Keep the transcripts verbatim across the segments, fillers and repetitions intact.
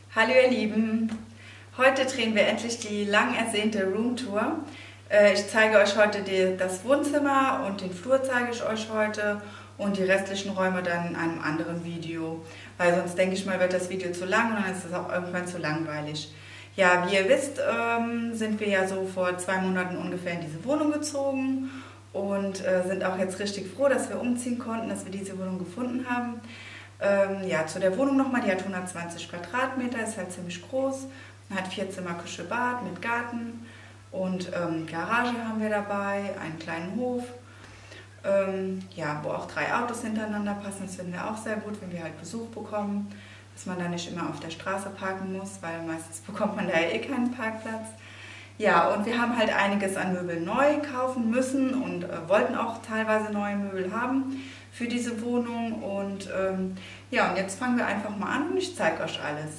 Hallo ihr Lieben, heute drehen wir endlich die lang ersehnte Roomtour. Ich zeige euch heute die, das Wohnzimmer und den Flur zeige ich euch heute und die restlichen Räume dann in einem anderen Video, weil sonst denke ich mal wird das Video zu lang und dann ist es auch irgendwann zu langweilig. Ja, wie ihr wisst, ähm, sind wir ja so vor zwei Monaten ungefähr in diese Wohnung gezogen und äh, sind auch jetzt richtig froh, dass wir umziehen konnten, dass wir diese Wohnung gefunden haben. Ähm, ja, zu der Wohnung nochmal, die hat hundertzwanzig Quadratmeter, ist halt ziemlich groß, hat vier Zimmer, Küche, Bad mit Garten und ähm, Garage haben wir dabei, einen kleinen Hof, ähm, ja, wo auch drei Autos hintereinander passen. Das finden wir auch sehr gut, wenn wir halt Besuch bekommen, dass man da nicht immer auf der Straße parken muss, weil meistens bekommt man da ja eh keinen Parkplatz. Ja, und wir haben halt einiges an Möbeln neu kaufen müssen und äh, wollten auch teilweise neue Möbel haben für diese Wohnung. Und ähm, ja, und jetzt fangen wir einfach mal an und ich zeige euch alles.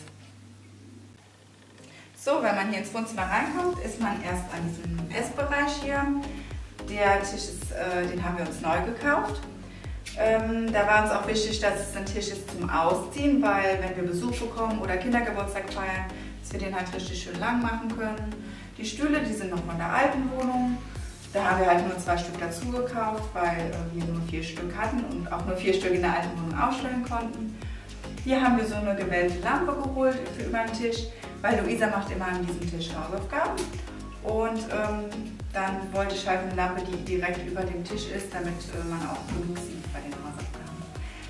So, wenn man hier ins Wohnzimmer reinkommt, ist man erst an diesem Essbereich hier. Der Tisch ist, äh, den haben wir uns neu gekauft. Ähm, da war uns auch wichtig, dass es ein Tisch ist zum Ausziehen, weil wenn wir Besuch bekommen oder Kindergeburtstag feiern, dass wir den halt richtig schön lang machen können. Die Stühle, die sind noch von der alten Wohnung. Da haben wir halt nur zwei Stück dazu gekauft, weil wir nur vier Stück hatten und auch nur vier Stück in der alten Wohnung ausstellen konnten. Hier haben wir so eine gewellte Lampe geholt für über den Tisch, weil Luisa macht immer an diesem Tisch Hausaufgaben. Und ähm, dann wollte ich halt eine Lampe, die direkt über dem Tisch ist, damit äh, man auch genug sieht bei den Hausaufgaben.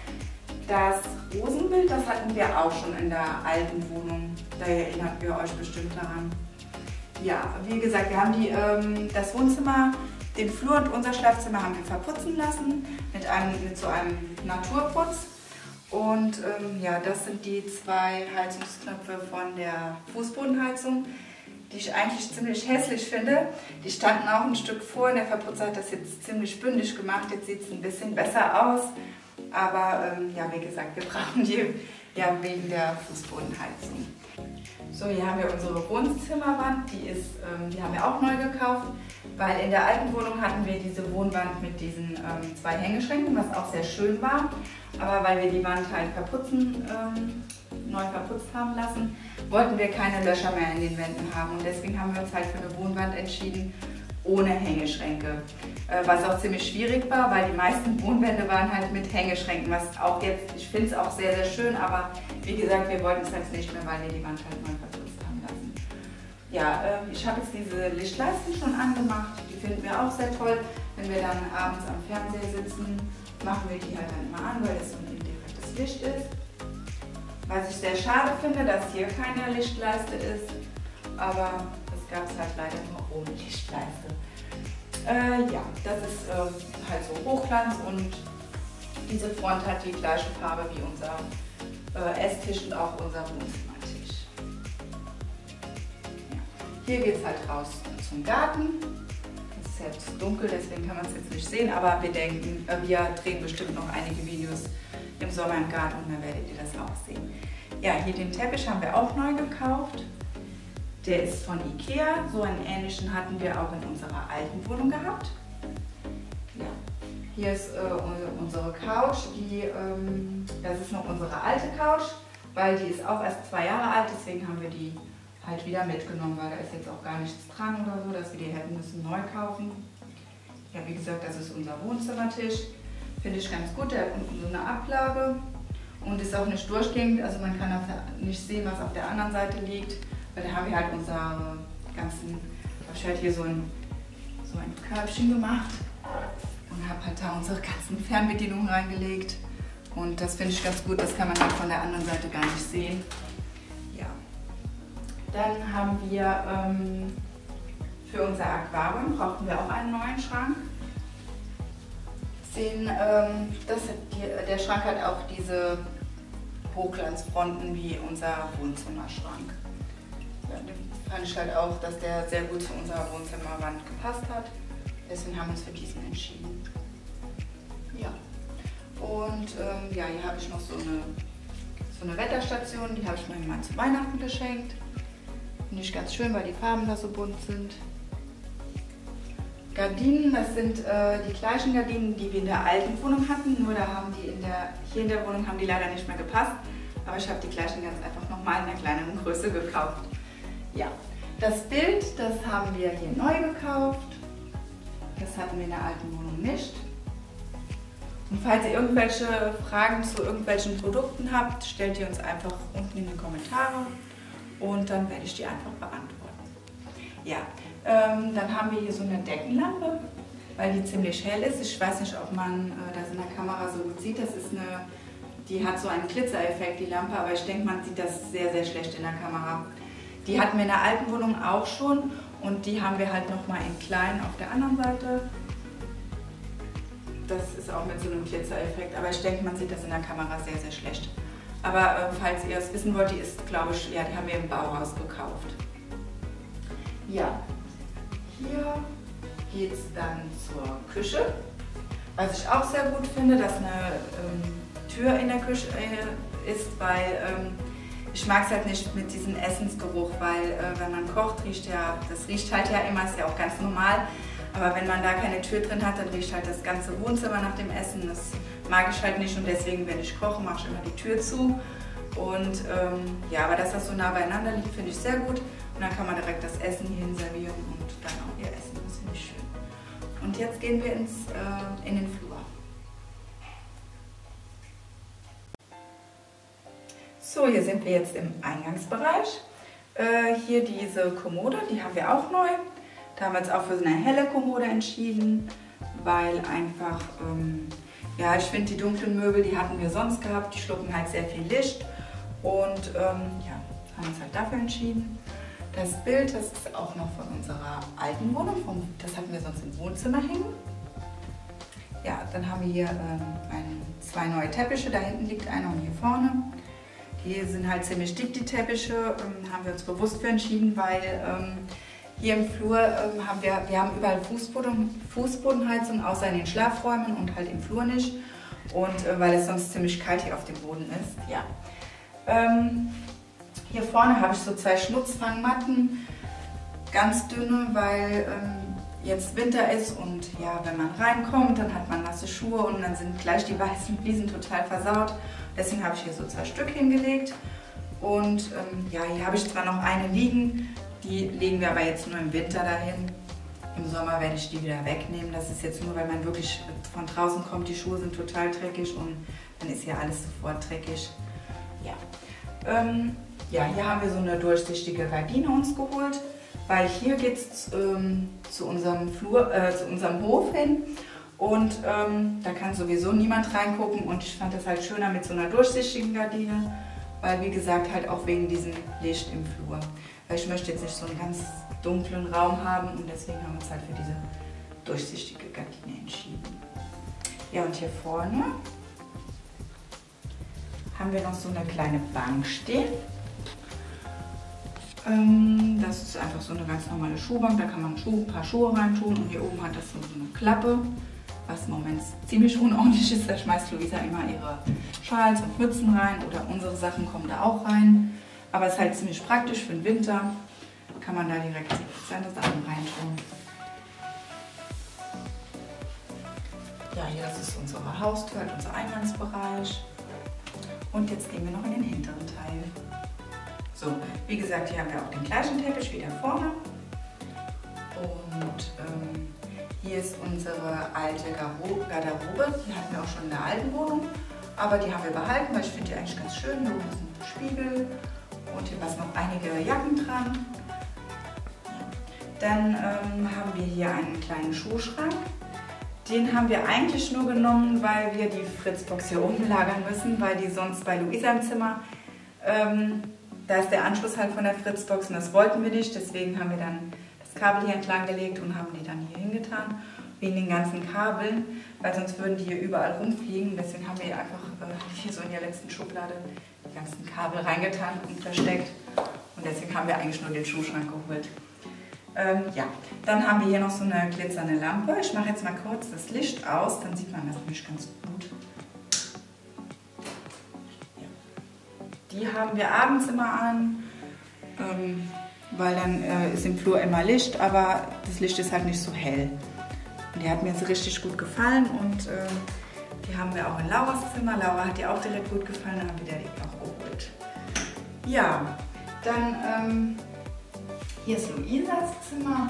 Das Rosenbild, das hatten wir auch schon in der alten Wohnung. Da erinnert ihr euch bestimmt daran. Ja, wie gesagt, wir haben die, ähm, das Wohnzimmer, den Flur und unser Schlafzimmer haben wir verputzen lassen mit, einem, mit so einem Naturputz. Und ähm, ja, das sind die zwei Heizungsknöpfe von der Fußbodenheizung, die ich eigentlich ziemlich hässlich finde. Die standen auch ein Stück vor und der Verputzer hat das jetzt ziemlich bündig gemacht. Jetzt sieht es ein bisschen besser aus. Aber ähm, ja, wie gesagt, wir brauchen die ja wegen der Fußbodenheizung. So, hier haben wir unsere Wohnzimmerwand, die, ist, ähm, die haben wir auch neu gekauft, weil in der alten Wohnung hatten wir diese Wohnwand mit diesen ähm, zwei Hängeschränken, was auch sehr schön war. Aber weil wir die Wand halt verputzen, ähm, neu verputzt haben lassen, wollten wir keine Löcher mehr in den Wänden haben. Und deswegen haben wir uns halt für eine Wohnwand entschieden, ohne Hängeschränke. Äh, was auch ziemlich schwierig war, weil die meisten Wohnwände waren halt mit Hängeschränken, was auch jetzt, ich finde es auch sehr, sehr schön, aber wie gesagt, wir wollten es jetzt nicht mehr, weil wir die Wand halt neu verputzt haben lassen. Ja, äh, ich habe jetzt diese Lichtleisten schon angemacht, die finden wir auch sehr toll. Wenn wir dann abends am Fernseher sitzen, machen wir die halt dann immer an, weil das so ein indirektes Licht ist. Was ich sehr schade finde, dass hier keine Lichtleiste ist, aber das gab es halt leider nur ohne Lichtleiste. Äh, ja, das ist äh, halt so Hochglanz und diese Front hat die gleiche Farbe wie unser äh, Esstisch und auch unser Wohnzimmertisch. Ja. Hier geht es halt raus zum Garten. Es ist jetzt dunkel, deswegen kann man es jetzt nicht sehen, aber wir denken, äh, wir drehen bestimmt noch einige Videos im Sommer im Garten und dann werdet ihr das auch sehen. Ja, hier den Teppich haben wir auch neu gekauft. Der ist von Ikea, so einen ähnlichen hatten wir auch in unserer alten Wohnung gehabt. Ja. Hier ist äh, unsere Couch, die, ähm, das ist noch unsere alte Couch, weil die ist auch erst zwei Jahre alt, deswegen haben wir die halt wieder mitgenommen, weil da ist jetzt auch gar nichts dran oder so, dass wir die hätten müssen neu kaufen. Ja, wie gesagt, das ist unser Wohnzimmertisch, finde ich ganz gut, der hat unten so eine Ablage und ist auch nicht durchgängig, also man kann nicht sehen, was auf der anderen Seite liegt. Weil da haben wir halt unsere ganzen, ich habe halt hier so ein, so ein Körbchen gemacht und habe halt da unsere ganzen Fernbedienungen reingelegt. Und das finde ich ganz gut, das kann man halt von der anderen Seite gar nicht sehen. Ja. Dann haben wir ähm, für unser Aquarium brauchten wir auch einen neuen Schrank. Den, ähm, das, die, der Schrank hat auch diese Hochglanzfronten wie unser Wohnzimmerschrank. Fand ich halt auch, dass der sehr gut zu unserer Wohnzimmerwand gepasst hat. Deswegen haben wir uns für diesen entschieden. Ja. Und ähm, ja, hier habe ich noch so eine, so eine Wetterstation, die habe ich mir mal zu Weihnachten geschenkt. Finde ich ganz schön, weil die Farben da so bunt sind. Gardinen, das sind äh, die gleichen Gardinen, die wir in der alten Wohnung hatten, nur da haben die in der, hier in der Wohnung haben die leider nicht mehr gepasst. aber ich habe die gleichen ganz einfach nochmal in einer kleineren Größe gekauft. Ja, das Bild, das haben wir hier neu gekauft. Das hatten wir in der alten Wohnung nicht. Und falls ihr irgendwelche Fragen zu irgendwelchen Produkten habt, stellt ihr uns einfach unten in die Kommentare und dann werde ich die einfach beantworten. Ja, ähm, dann haben wir hier so eine Deckenlampe, weil die ziemlich hell ist. Ich weiß nicht, ob man äh, das in der Kamera so gut sieht. Das ist eine, die hat so einen Glitzereffekt, die Lampe, aber ich denke, man sieht das sehr, sehr schlecht in der Kamera. Die hatten wir in der alten Wohnung auch schon und die haben wir halt nochmal in klein auf der anderen Seite. Das ist auch mit so einem Glitzereffekt, aber ich denke, man sieht das in der Kamera sehr, sehr schlecht. Aber äh, falls ihr es wissen wollt, die ist, glaube ich, ja, die haben wir im Bauhaus gekauft. Ja, hier geht es dann zur Küche. Was ich auch sehr gut finde, dass eine ähm, Tür in der Küche äh, ist, weil ähm, ich mag es halt nicht mit diesem Essensgeruch, weil äh, wenn man kocht, riecht ja, das riecht halt ja immer, ist ja auch ganz normal. Aber wenn man da keine Tür drin hat, dann riecht halt das ganze Wohnzimmer nach dem Essen. Das mag ich halt nicht und deswegen, wenn ich koche, mache ich immer die Tür zu. Und ähm, ja, aber dass das so nah beieinander liegt, finde ich sehr gut. Und dann kann man direkt das Essen hierhin servieren und dann auch ihr Essen. Das finde ich schön. Und jetzt gehen wir ins, äh, in den Flur. So, hier sind wir jetzt im Eingangsbereich. Äh, hier diese Kommode, die haben wir auch neu. Da haben wir uns auch für so eine helle Kommode entschieden, weil einfach, ähm, ja, ich finde die dunklen Möbel, die hatten wir sonst gehabt, die schlucken halt sehr viel Licht und ähm, ja, haben uns halt dafür entschieden. Das Bild, das ist auch noch von unserer alten Wohnung, vom, das hatten wir sonst im Wohnzimmer hängen. Ja, dann haben wir hier ähm, ein, zwei neue Teppiche, da hinten liegt einer und hier vorne. Die sind halt ziemlich dick, die Teppiche, ähm, haben wir uns bewusst für entschieden, weil ähm, hier im Flur ähm, haben wir, wir haben überall Fußboden, Fußbodenheizung, außer in den Schlafräumen und halt im Flur nicht. Und äh, weil es sonst ziemlich kalt hier auf dem Boden ist. Ja. Ähm, hier vorne habe ich so zwei Schmutzfangmatten, ganz dünne, weil ähm, jetzt Winter ist und ja, wenn man reinkommt, dann hat man nasse Schuhe und dann sind gleich die weißen Fliesen total versaut. Deswegen habe ich hier so zwei Stück hingelegt. Und ähm, ja, hier habe ich zwar noch eine liegen, die legen wir aber jetzt nur im Winter dahin. Im Sommer werde ich die wieder wegnehmen. Das ist jetzt nur, weil man wirklich von draußen kommt, die Schuhe sind total dreckig und dann ist hier alles sofort dreckig. Ja, ähm, ja hier haben wir so eine durchsichtige Gardine uns geholt, weil hier geht es ähm, zu unserem Flur, äh, zu unserem Hof hin. Und ähm, da kann sowieso niemand reingucken und ich fand das halt schöner mit so einer durchsichtigen Gardine, weil wie gesagt halt auch wegen diesem Licht im Flur. Weil ich möchte jetzt nicht so einen ganz dunklen Raum haben und deswegen haben wir uns halt für diese durchsichtige Gardine entschieden. Ja, und hier vorne haben wir noch so eine kleine Bank stehen. Ähm, das ist einfach so eine ganz normale Schuhbank, da kann man Schuh, ein paar Schuhe reintun und hier oben hat das so eine Klappe, was im Moment ziemlich unordentlich ist. Da schmeißt Luisa immer ihre Schals und Mützen rein oder unsere Sachen kommen da auch rein. Aber es ist halt ziemlich praktisch für den Winter, kann man da direkt seine Sachen reintun. Ja, hier das ist unsere Haustür, unser Eingangsbereich. Und jetzt gehen wir noch in den hinteren Teil. So, wie gesagt, hier haben wir auch den gleichen Teppich wie da vorne. Und ähm, hier ist unsere alte Garderobe. Die hatten wir auch schon in der alten Wohnung. Aber die haben wir behalten, weil ich finde die eigentlich ganz schön. Hier oben ist ein Spiegel und hier passen noch einige Jacken dran. Dann ähm, haben wir hier einen kleinen Schuhschrank. Den haben wir eigentlich nur genommen, weil wir die Fritzbox hier oben lagern müssen, weil die sonst bei Luisa im Zimmer, ähm, da ist der Anschluss halt von der Fritzbox und das wollten wir nicht. Deswegen haben wir dann das Kabel hier entlang gelegt und haben die dann hier hingetan, wegen den ganzen Kabeln, weil sonst würden die hier überall rumfliegen. Deswegen haben wir hier einfach äh, hier so in der letzten Schublade die ganzen Kabel reingetan und versteckt. Und deswegen haben wir eigentlich nur den Schuhschrank geholt. Ähm, ja, dann haben wir hier noch so eine glitzernde Lampe. Ich mache jetzt mal kurz das Licht aus, dann sieht man das nämlich ganz gut. Ja. Die haben wir abends immer an, ähm, weil dann äh, ist im Flur immer Licht, aber das Licht ist halt nicht so hell. Und die hat mir jetzt richtig gut gefallen und äh, die haben wir auch in Lauras Zimmer. Laura hat die auch direkt gut gefallen, dann haben wir die auch geholt. Ja, dann ähm, hier ist Luisas Zimmer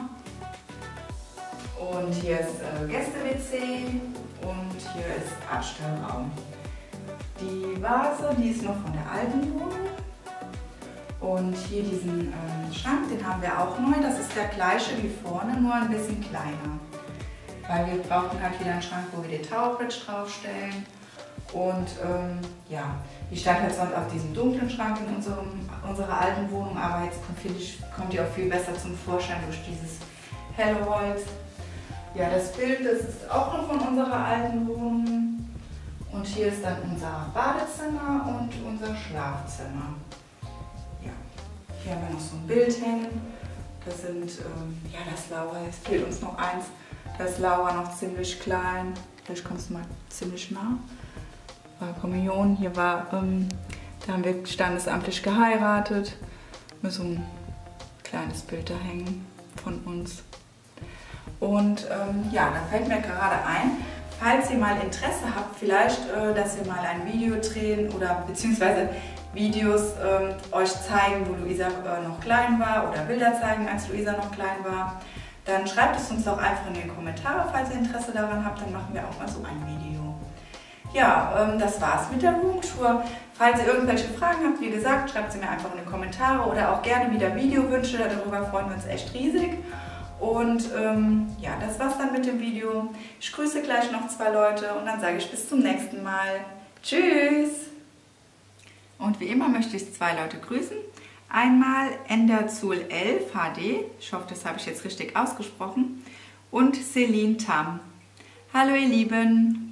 und hier ist äh, Gäste-W C und hier ist Abstellraum. Die Vase, die ist noch von der alten Wohnung. Und hier diesen ähm, Schrank, den haben wir auch neu. Das ist der gleiche wie vorne, nur ein bisschen kleiner. Weil wir brauchen halt wieder einen Schrank, wo wir die Towerbridge draufstellen. Und ähm, ja, die stand halt sonst auf diesem dunklen Schrank in unserem, unserer alten Wohnung, aber jetzt kommt, finde ich, kommt die auch viel besser zum Vorschein durch dieses helle Holz. Ja, das Bild, das ist auch noch von unserer alten Wohnung. Und hier ist dann unser Badezimmer und unser Schlafzimmer. Ja, hier haben wir noch so ein Bild hängen. Das sind, ähm, ja, das Laura, es fehlt uns noch eins. Das Laura noch ziemlich klein. Vielleicht kommst du mal ziemlich nah. War Kommunion, hier war, ähm, da haben wir standesamtlich geheiratet. Mit so ein kleines Bild da hängen von uns. Und ähm, ja, da fällt mir gerade ein, falls ihr mal Interesse habt, vielleicht, äh, dass wir mal ein Video drehen oder beziehungsweise Videos äh, euch zeigen, wo Luisa äh, noch klein war oder Bilder zeigen, als Luisa noch klein war, dann schreibt es uns doch einfach in die Kommentare, falls ihr Interesse daran habt, dann machen wir auch mal so ein Video. Ja, ähm, das war's mit der Roomtour. Falls ihr irgendwelche Fragen habt, wie gesagt, schreibt sie mir einfach in die Kommentare oder auch gerne wieder Videowünsche, darüber freuen wir uns echt riesig. Und ähm, ja, das war's dann mit dem Video. Ich grüße gleich noch zwei Leute und dann sage ich bis zum nächsten Mal. Tschüss! Und wie immer möchte ich zwei Leute grüßen. Einmal Enderzul elf H D, ich hoffe, das habe ich jetzt richtig ausgesprochen, und Celine Tam. Hallo ihr Lieben!